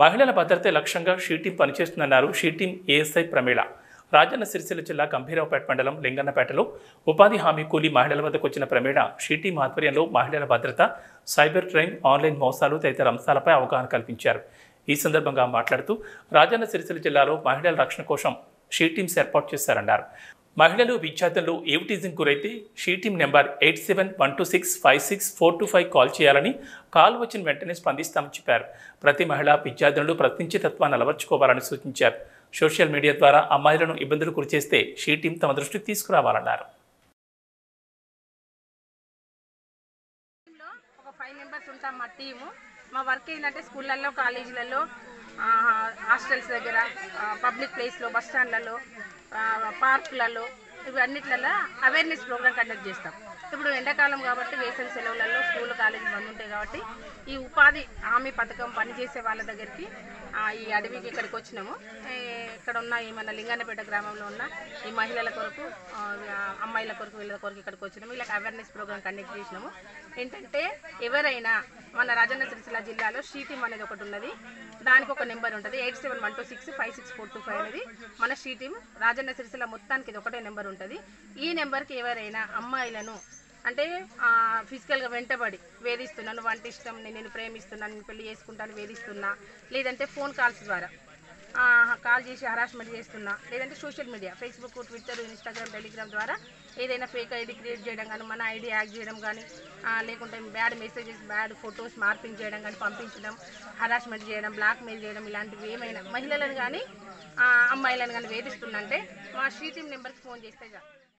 మహిళల భద్రతే లక్ష్యంగా షీ టీం పనిచేస్తుందన్నారు she team ASI Pramila. Rajanna Sircilla జిల్లా గంభీరావుపేట మండలం లింగన్నపేటలో ఉపాధి హామీ కూలీ మహిళల వద్దకు వచ్చిన ప్రమీళ షీ టీం ఆధ్వర్యంలో మహిళల భద్రత, సైబర్ క్రైమ్, ఆన్లైన్ మోసాలు తదితర అంశాలపై అవగాహన కల్పించారు. ఈ సందర్భంగా మాట్లాడుతూ రాజన్న సిరిసిల్ల జిల్లాలో మహిళల రక్షణ కోసం షీ టీమ్స్ ఏర్పాటు చేశారన్నారు. మహిళలు, విద్యార్థులు ఏవిటీజింగ్ గురైతే షీ టీం నెంబర్ 8712656425 కాల్ చేయాలని, కాల్ వచ్చిన వెంటనే స్పందిస్తామని చెప్పారు. ప్రతి మహిళ, విద్యార్థులు ప్రతినిధిత్వాన్ని అలవర్చుకోవాలని సూచించారు. సోషల్ మీడియా ద్వారా అమ్మాయిలను ఇబ్బందులు గురిచేస్తే షీ టీం తమ దృష్టికి తీసుకురావాలన్నారు. ఒక 5 మెంబర్స్ ఉంటాం మా టీము. మా వర్క్ ఏంటంటే స్కూళ్ళల్లో, కాలేజీలలో, హాస్టల్స్ దగ్గర, పబ్లిక్ ప్లేస్లో, బస్ స్టాండ్లలో, పార్కులలో, ఇవన్నిట్లలో అవేర్నెస్ ప్రోగ్రామ్ కండక్ట్ చేస్తాం. ఇప్పుడు ఎండాకాలం కాబట్టి వేసవి సెలవులలో స్కూల్, కాలేజీ బంద్ ఉంటాయి కాబట్టి ఈ ఉపాధి హామీ పథకం పనిచేసే వాళ్ళ దగ్గరికి ఈ అడవికి ఇక్కడికి వచ్చినాము. ఇక్కడ ఉన్న ఏమన్నా లింగన్నపేట గ్రామంలో ఉన్న ఈ మహిళల కొరకు, అమ్మాయిల కొరకు, వీళ్ళ కొరకు ఇక్కడికి వచ్చినాము. వీళ్ళకి అవేర్నెస్ ప్రోగ్రామ్ కండక్ట్ చేసినాము. ఏంటంటే ఎవరైనా మన రాజన్న సిరిసిల్ల జిల్లాలో షీ టీం అనేది ఒకటి ఉన్నది. దానికి ఒక నెంబర్ ఉంటుంది, 8712656425 అనేది మన షీ టీం. రాజన్న సిరిసిల్ల మొత్తానికి ఇది ఒకటే నెంబర్ ఉంటుంది. ఈ నెంబర్కి ఎవరైనా అమ్మాయిలను అంటే ఫిజికల్గా వెంటబడి వేధిస్తున్నాను, వంట ఇష్టం, నేను ప్రేమిస్తున్నాను, నేను పెళ్లి చేసుకుంటాను వేధిస్తున్నా, లేదంటే ఫోన్ కాల్స్ ద్వారా కాల్ చేసి హరాస్మెంట్ చేస్తున్నా, లేదంటే social media Facebook, Twitter, Instagram, Telegram ద్వారా ఏదైనా ఫేక్ ఐడి క్రియేట్ చేయడం కానీ, మన ఐడి యాక్ట్ చేయడం కానీ, లేకుంటే bad messages, bad photos morphing చేయడం కానీ, పంపించడం, హరాస్మెంట్ చేయడం, బ్లాక్మెయిల్ చేయడం, ఇలాంటివి ఏమైనా మహిళలను కానీ అమ్మాయిలను కానీ వేధిస్తుందంటే మా షీ టీం నెంబర్కి ఫోన్ చేస్తే చాలు.